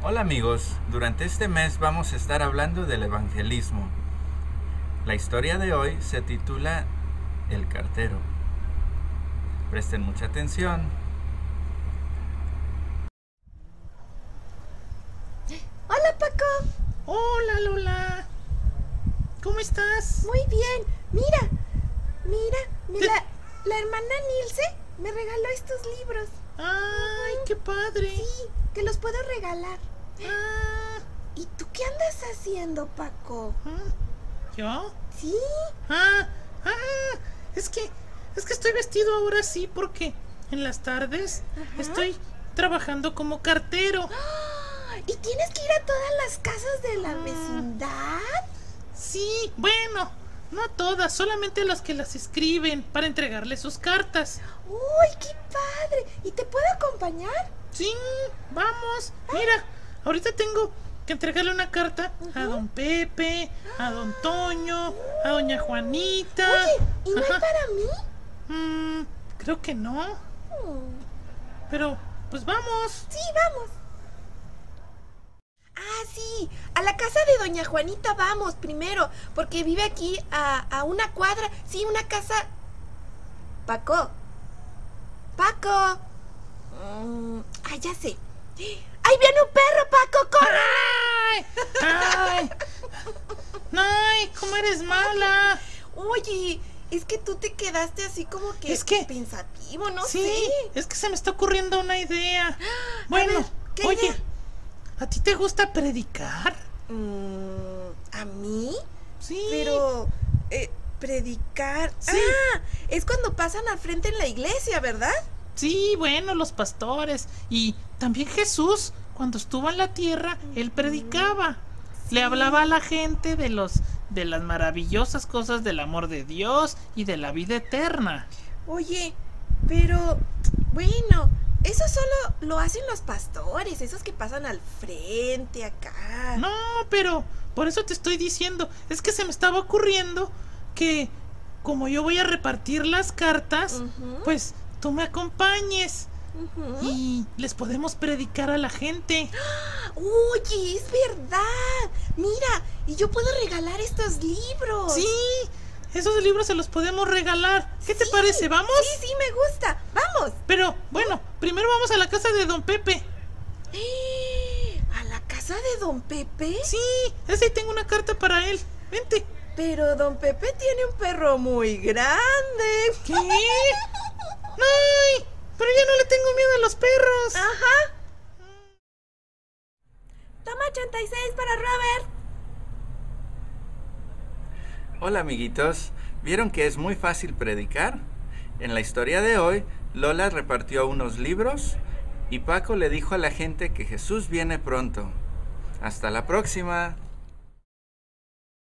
Hola amigos, durante este mes vamos a estar hablando del evangelismo. La historia de hoy se titula El cartero. Presten mucha atención. Hola, Paco. Hola, Lola. ¿Cómo estás? Muy bien. Mira, la hermana Nilce me regaló estos libros. ¡Ay, qué padre! Sí, que los puedo regalar. Ah, ¿Y tú qué andas haciendo, Paco? ¿yo? Sí. Ah, es que estoy vestido ahora sí porque en las tardes estoy trabajando como cartero. ¿Y tienes que ir a todas las casas de la vecindad? Sí, bueno, no a todas, solamente a las que las escriben para entregarles sus cartas. ¡Uy, qué padre! ¿Y te puedo acompañar? Sí, vamos. Mira, ahorita tengo que entregarle una carta a don Pepe, a don Toño, a doña Juanita. Oye, ¿y no hay Ajá. para mí? Creo que no. Pero, pues vamos. Sí, vamos. Ah, sí, a la casa de doña Juanita vamos primero, porque vive aquí a una cuadra. Sí, una casa... Paco. Ya sé. ¡Ahí viene un perro, Paco! ¡Corre! ¡Ay! ¡Ay! ¿Cómo eres mala? Oye, es que tú te quedaste así como que... Es que- pensativo, no Sí, sé. es que se me está ocurriendo una idea. Bueno, ver, ¿qué oye, idea? ¿a ti te gusta predicar? ¿A mí? Sí. Pero... predicar... Sí. Ah, es cuando pasan al frente en la iglesia, ¿verdad? Sí, bueno, los pastores. Y también Jesús, cuando estuvo en la tierra, él predicaba. Le hablaba a la gente de las maravillosas cosas del amor de Dios y de la vida eterna. Oye, pero... Bueno, eso solo lo hacen los pastores, esos que pasan al frente acá. No, pero por eso te estoy diciendo, es que se me estaba ocurriendo que como yo voy a repartir las cartas, pues tú me acompañes y les podemos predicar a la gente. Oye, es verdad. Mira, y yo puedo regalar estos libros. Sí, esos libros se los podemos regalar. ¿Qué te Sí, parece? ¿Vamos? Sí, me gusta. Vamos. Pero bueno, primero vamos a la casa de don Pepe. ¿A la casa de don Pepe? Sí, ese ahí tengo una carta para él. Vente. Pero don Pepe tiene un perro muy grande. ¿Qué? ¡Ay! Pero ya no le tengo miedo a los perros. Ajá. Toma 86 para Robert. Hola amiguitos, ¿vieron que es muy fácil predicar? En la historia de hoy, Lola repartió unos libros y Paco le dijo a la gente que Jesús viene pronto. Hasta la próxima.